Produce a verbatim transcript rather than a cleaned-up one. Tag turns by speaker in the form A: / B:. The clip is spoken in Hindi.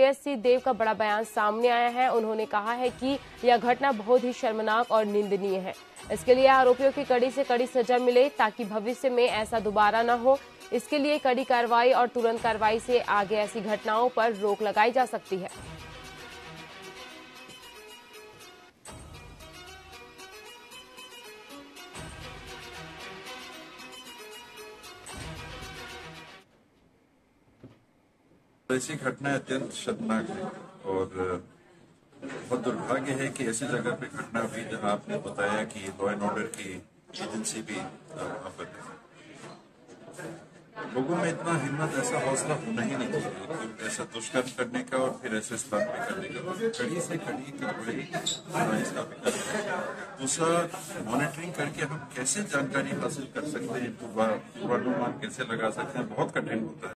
A: एएससी देव का बड़ा बयान सामने आया है। उन्होंने कहा है कि यह घटना बहुत ही शर्मनाक और निंदनीय है। इसके लिए आरोपियों की कड़ी से कड़ी सजा मिले ताकि भविष्य में ऐसा दोबारा न हो। इसके लिए कड़ी कार्रवाई और तुरंत कार्रवाई से आगे ऐसी घटनाओं पर रोक लगाई जा सकती है।
B: ऐसी घटनाएं अत्यंत शर्मनाक है और बहुत दुर्भाग्य है कि ऐसी जगह पे घटना हुई जहां आपने बताया कि लॉ एंड ऑर्डर की एजेंसी भी वहां पर है। लोगों में इतना हिम्मत, ऐसा हौसला होना ही नहीं चाहिए ऐसा दुष्कर्म करने का और फिर ऐसे स्थान पे करने का। कड़ी से कड़ी कार्रवाई इसका भी करना है। दूसरा, मॉनिटरिंग करके हम कैसे जानकारी हासिल कर सकते हैं, पूर्वानुमान कैसे लगा सकते हैं, बहुत कठिन होता है।